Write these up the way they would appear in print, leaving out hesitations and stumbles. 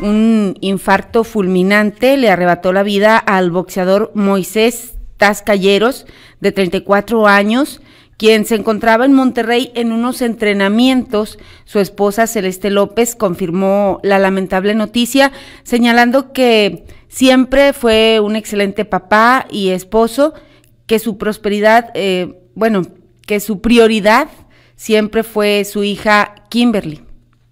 Un infarto fulminante le arrebató la vida al boxeador Moisés Tascalleros, de 34 años, quien se encontraba en Monterrey en unos entrenamientos. Su esposa Celeste López confirmó la lamentable noticia, señalando que siempre fue un excelente papá y esposo, que su prosperidad, que su prioridad siempre fue su hija Kimberly.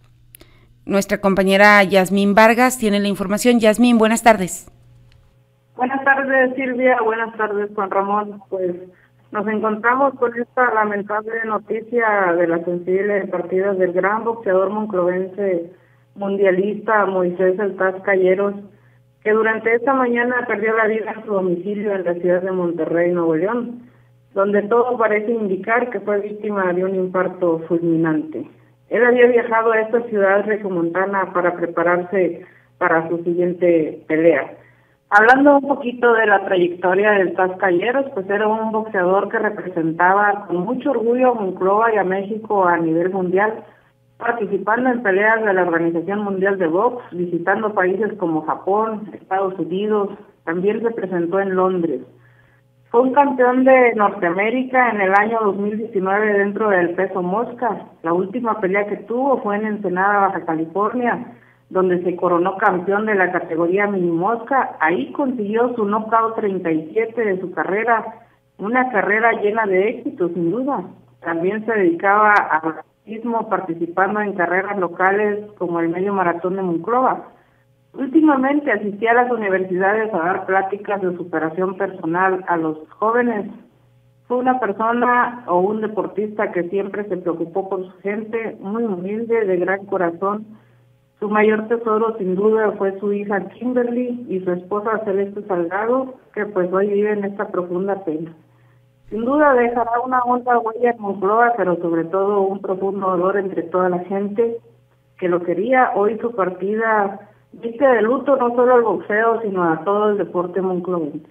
Nuestra compañera Yasmín Vargas tiene la información. Yasmín, buenas tardes. Buenas tardes, Silvia. Buenas tardes, Juan Ramón. Pues nos encontramos con esta lamentable noticia de la sensible partida del gran boxeador monclovense mundialista Moisés El Tascalleros, que durante esta mañana perdió la vida en su domicilio en la ciudad de Monterrey, Nuevo León, donde todo parece indicar que fue víctima de un infarto fulminante. Él había viajado a esta ciudad regiomontana para prepararse para su siguiente pelea. Hablando un poquito de la trayectoria del Tascalleros, pues era un boxeador que representaba con mucho orgullo a Monclova y a México a nivel mundial, participando en peleas de la Organización Mundial de Box, visitando países como Japón, Estados Unidos, también se presentó en Londres. Fue un campeón de Norteamérica en el año 2019 dentro del peso mosca. La última pelea que tuvo fue en Ensenada, Baja California, donde se coronó campeón de la categoría mini mosca. Ahí consiguió su knockout 37 de su carrera, una carrera llena de éxito, sin duda. También se dedicaba al atletismo, participando en carreras locales como el medio maratón de Monclova. Últimamente asistía a las universidades a dar pláticas de superación personal a los jóvenes. Fue una persona o un deportista que siempre se preocupó por su gente, muy humilde, de gran corazón. Su mayor tesoro sin duda fue su hija Kimberly y su esposa Celeste Salgado, que pues hoy viven esta profunda pena. Sin duda dejará una honda huella en Monclova, pero sobre todo un profundo dolor entre toda la gente que lo quería. Hoy su partida viste de luto no solo al boxeo, sino a todo el deporte monclovense.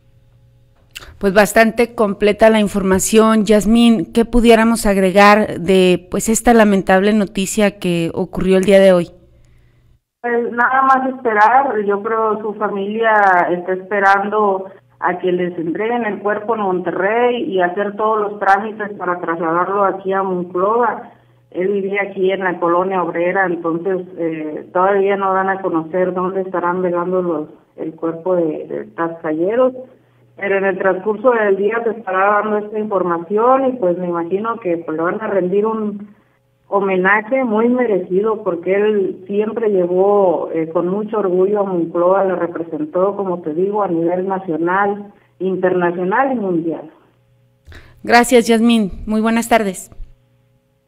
Pues bastante completa la información, Yasmín. ¿Qué pudiéramos agregar de pues esta lamentable noticia que ocurrió el día de hoy? Pues nada más esperar. Yo creo su familia está esperando a que les entreguen el cuerpo en Monterrey y hacer todos los trámites para trasladarlo aquí a Monclova. Él vivía aquí en la colonia obrera, entonces todavía no dan a conocer dónde estarán velando el cuerpo de Tascalleros, pero en el transcurso del día se estará dando esta información y pues me imagino que pues, le van a rendir un homenaje muy merecido, porque él siempre llevó con mucho orgullo a Monclova, le representó, como te digo, a nivel nacional, internacional y mundial. Gracias, Yasmín. Muy buenas tardes.